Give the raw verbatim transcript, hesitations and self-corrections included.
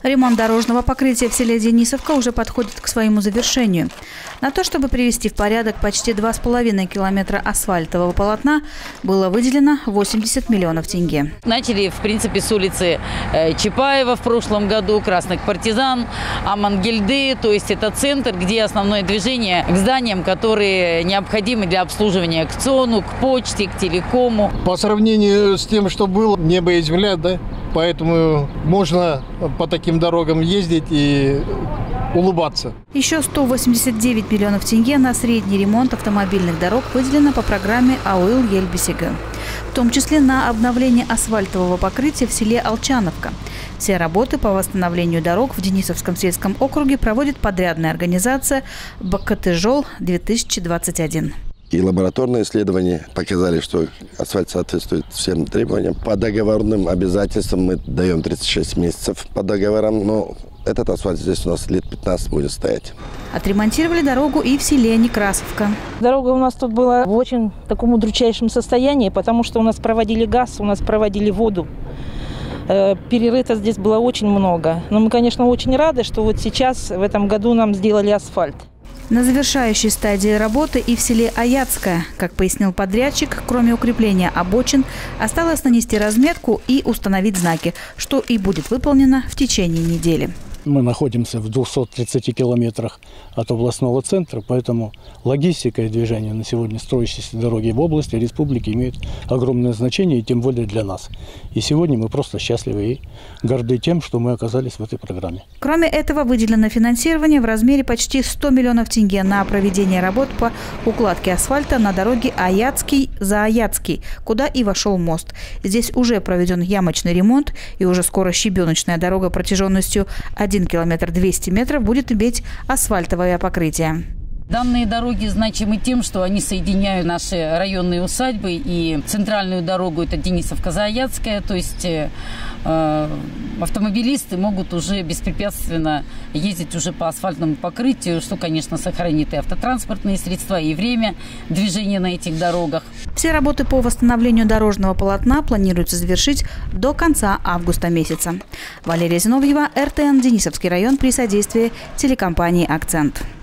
Ремонт дорожного покрытия в селе Денисовка уже подходит к своему завершению. На то, чтобы привести в порядок почти два с половиной километра асфальтового полотна, было выделено восемьдесят миллионов тенге. Начали, в принципе, с улицы Чапаева в прошлом году, Красных Партизан, Амангельды. То есть это центр, где основное движение к зданиям, которые необходимы для обслуживания к ЦОНу, к почте, к телекому. По сравнению с тем, что было, небо и земля, да? Поэтому можно по таким дорогам ездить и улыбаться. Еще сто восемьдесят девять миллионов тенге на средний ремонт автомобильных дорог выделено по программе АОИЛ Ельбисига, в том числе на обновление асфальтового покрытия в селе Алчановка. Все работы по восстановлению дорог в Денисовском сельском округе проводит подрядная организация БКТЖОЛ-две тысячи двадцать один. И лабораторные исследования показали, что асфальт соответствует всем требованиям. По договорным обязательствам мы даем тридцать шесть месяцев по договорам, но этот асфальт здесь у нас лет пятнадцать будет стоять. Отремонтировали дорогу и в селе Некрасовка. Дорога у нас тут была в очень таком удручающем состоянии, потому что у нас проводили газ, у нас проводили воду. Перерыто здесь было очень много. Но мы, конечно, очень рады, что вот сейчас, в этом году, нам сделали асфальт. На завершающей стадии работы и в селе Аяцкое, как пояснил подрядчик, кроме укрепления обочин, осталось нанести разметку и установить знаки, что и будет выполнено в течение недели. Мы находимся в двухстах тридцати километрах от областного центра, поэтому логистика и движение на сегодня строящиеся дороги в области, республики имеют огромное значение, и тем более для нас. И сегодня мы просто счастливы и горды тем, что мы оказались в этой программе. Кроме этого, выделено финансирование в размере почти ста миллионов тенге на проведение работ по укладке асфальта на дороге Аяцкий-Зааяцкий, куда и вошел мост. Здесь уже проведен ямочный ремонт, и уже скоро щебеночная дорога протяженностью один километр двести метров будет иметь асфальтовое покрытие. Данные дороги значимы тем, что они соединяют наши районные усадьбы и центральную дорогу, это Денисовка-Зааяцкая, то есть э, автомобилисты могут уже беспрепятственно ездить уже по асфальтному покрытию, что, конечно, сохранит и автотранспортные средства, и время движения на этих дорогах. Все работы по восстановлению дорожного полотна планируется завершить до конца августа месяца. Валерия Зиновьева, эр тэ эн Денисовский район, при содействии телекомпании «Акцент».